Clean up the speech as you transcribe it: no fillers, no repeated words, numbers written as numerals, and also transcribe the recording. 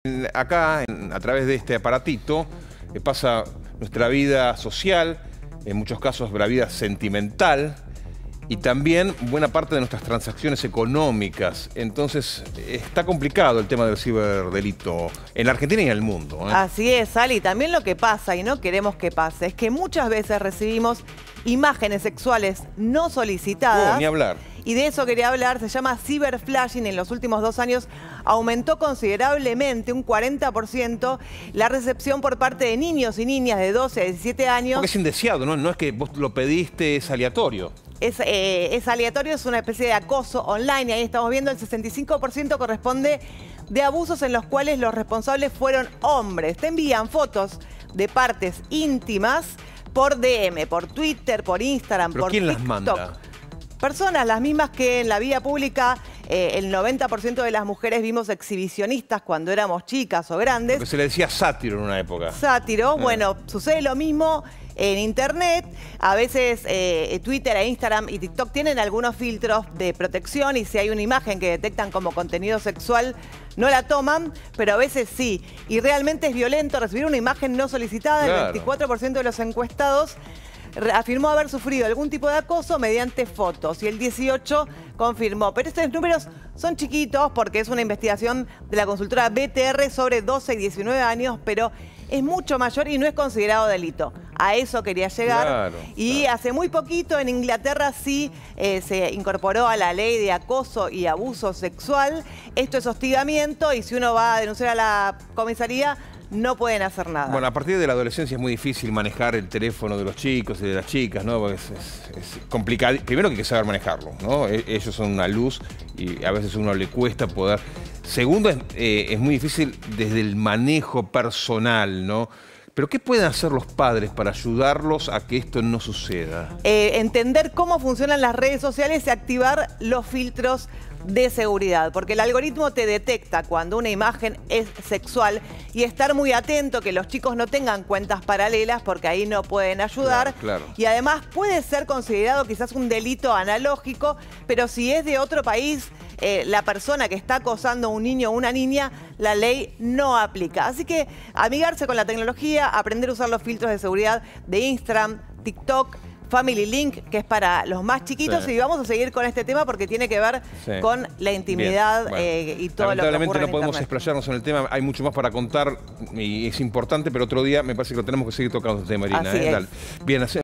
Acá, a través de este aparatito, pasa nuestra vida social, en muchos casos la vida sentimental y también buena parte de nuestras transacciones económicas. Entonces, está complicado el tema del ciberdelito en la Argentina y en el mundo, ¿eh? Así es, Ali. También lo que pasa, y no queremos que pase, es que muchas veces recibimos imágenes sexuales no solicitadas. Ni hablar. Y de eso quería hablar, se llama ciberflashing. En los últimos 2 años aumentó considerablemente, un 40%, la recepción por parte de niños y niñas de 12 a 17 años. Porque es indeseado, ¿no? No es que vos lo pediste, es aleatorio. Es aleatorio, es una especie de acoso online. Ahí estamos viendo el 65% corresponde de abusos en los cuales los responsables fueron hombres. Te envían fotos de partes íntimas por DM, por Twitter, por Instagram, ¿Pero por quién TikTok. las manda? Personas, las mismas que en la vía pública el 90% de las mujeres vimos exhibicionistas cuando éramos chicas o grandes. Porque se le decía sátiro en una época. Sátiro, bueno, sucede lo mismo en Internet. A veces Twitter, Instagram y TikTok tienen algunos filtros de protección y si hay una imagen que detectan como contenido sexual, no la toman, pero a veces sí. Y realmente es violento recibir una imagen no solicitada. Claro. El 24% de los encuestados afirmó haber sufrido algún tipo de acoso mediante fotos y el 18% confirmó. Pero estos números son chiquitos porque es una investigación de la consultora BTR sobre 12 y 19 años, pero es mucho mayor y no es considerado delito. A eso quería llegar. Claro, y hace muy poquito en Inglaterra sí se incorporó a la ley de acoso y abuso sexual. Esto es hostigamiento y si uno va a denunciar a la comisaría, no pueden hacer nada. Bueno, a partir de la adolescencia es muy difícil manejar el teléfono de los chicos y de las chicas, ¿no? Porque es complicado. Primero que hay que saber manejarlo, ¿no? Ellos son una luz y a veces a uno le cuesta poder. Segundo, es muy difícil desde el manejo personal, ¿no? Pero ¿qué pueden hacer los padres para ayudarlos a que esto no suceda? Entender cómo funcionan las redes sociales y activar los filtros de seguridad, porque el algoritmo te detecta cuando una imagen es sexual y estar muy atento que los chicos no tengan cuentas paralelas porque ahí no pueden ayudar. Claro. Y además puede ser considerado quizás un delito analógico, pero si es de otro país, la persona que está acosando a un niño o una niña, la ley no aplica. Así que amigarse con la tecnología, aprender a usar los filtros de seguridad de Instagram, TikTok, Family Link, que es para los más chiquitos, y vamos a seguir con este tema porque tiene que ver con la intimidad y todo lo que ocurre lamentablemente no en podemos Internet. explayarnos en el tema, hay mucho más para contar y es importante, pero otro día me parece que lo tenemos que seguir tocando este tema, Marina. Así es. Dale. Bien,